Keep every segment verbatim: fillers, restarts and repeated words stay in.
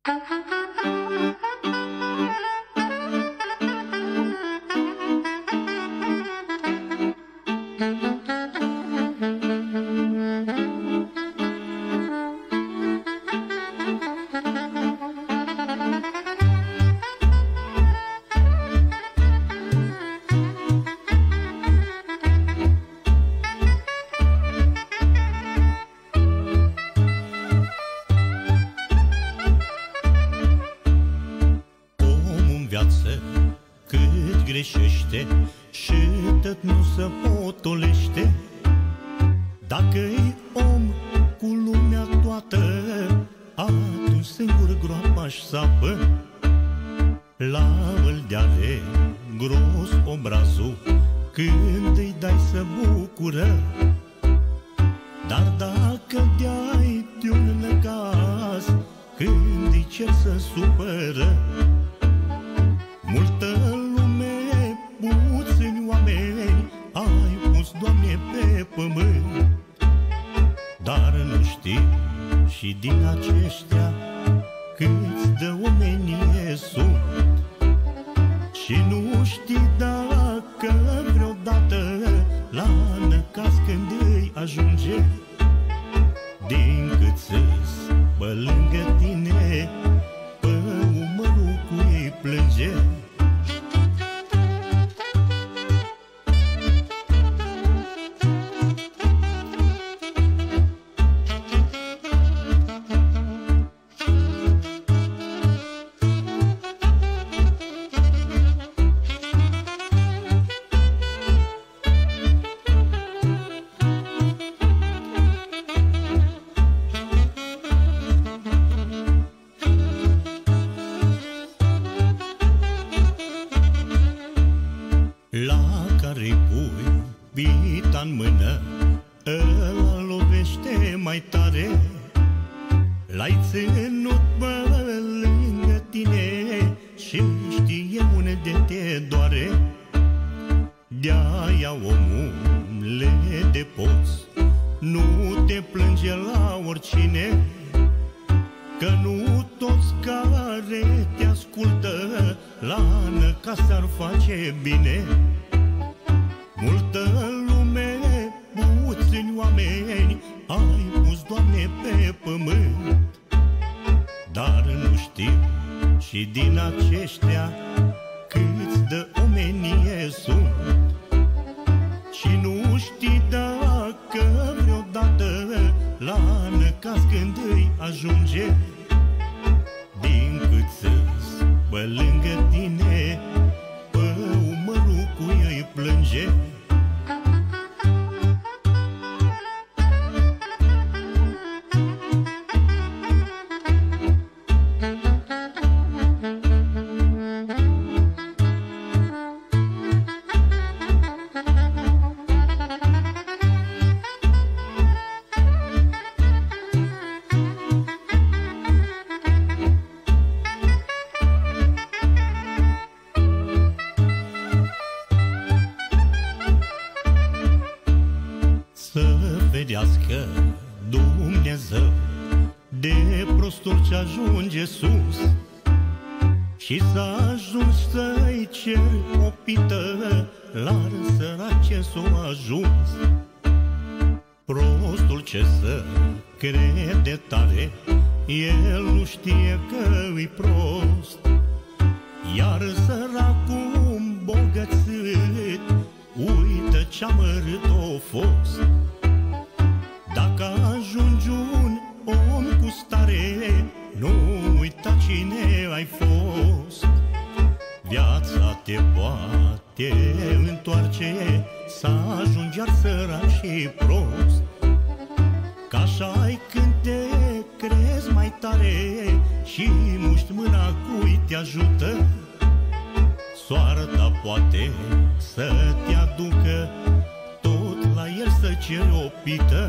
Cât greșește și tot nu se potolește. Dacă-i om cu lumea toată, atunci singur groapa-și sapă. La vâldeare gros obrazul când îi dai să bucură. Dar dacă de-ai de-un necaz, când îi cer să supără. Multă lume, puțini oameni ai pus, Doamne, pe pământ. Dar nu știi și din aceștia câți de omenie sunt. Și nu știi dacă vreodată la necaz când îi ajunge. Din cât să-s pe lângă tine, pe umărul cu ei plânge. La care-i pui pita în mână, ăla lovește mai tare. L-ai ținut pe lângă tine și știe unde te doare. De-aia, omule de poț, nu te plânge la oricine, că nu toți care te ascultă la necaz ar face bine. Multă lume, puțini oameni ai pus, Doamne, pe pământ. Dar nu știu și din aceștia câți de omenie sunt. Și nu știi dacă vreodată la necaz când îi ajunge. Din cât să-s pe lângă tine, pe umărul cu ei plânge. Să ferească Dumnezeu de prostul ce ajunge sus și să ajungi să-i ceri o pită la sărace s-o ajuns. Prostul ce să crede tare, el nu știe că-i prost. Iar săracul îmbogățit uită ce amărât o fost. Dacă ajungi un om cu stare, nu uita cine ai fost. Viața te poate întoarce, să ajungi iar sărac și prost. Că așa-i când te crezi mai tare și muști mâna cui te ajută. Soarta poate să te aducă tot la el să ceri o pită.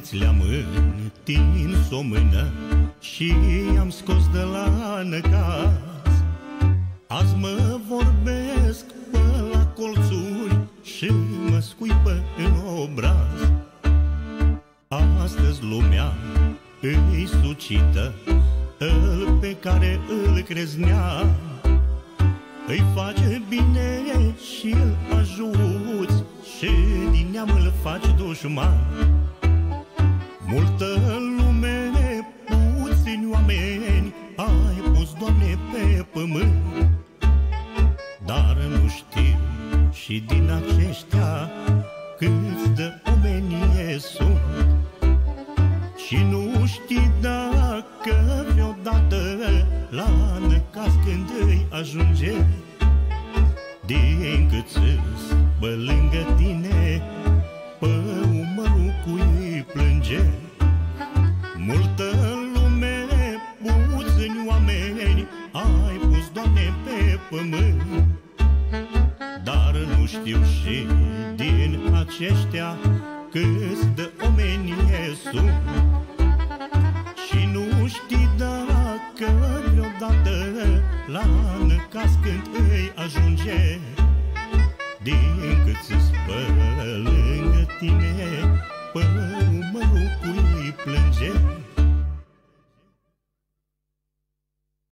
câți le-am întins o mână și i-am scos de la năcaz. Azi mă vorbesc pe la colțuri și mă scuipă în obraz. Astăzi lumea îi sucită, îl pe care îl creznea. Îi face bine și îl ajuți și din neam îl faci dușman. Multă lume, puțini oameni ai pus, Doamne, pe pământ. Dar nu știu și din aceștia câți de omenie sunt. Și nu știi dacă vreodată la necaz când îi ajunge, din cât sus pe lângă tine, pe umărul cui plânge. Multă lume, puțini oameni ai pus, Doamne, pe pământ. Dar nu știu și din aceștia câți de omenie sunt. Și nu știi dacă vreodată la necaz când îi ajunge, din cât sus pe lângă tine, pe umărul cui plânge.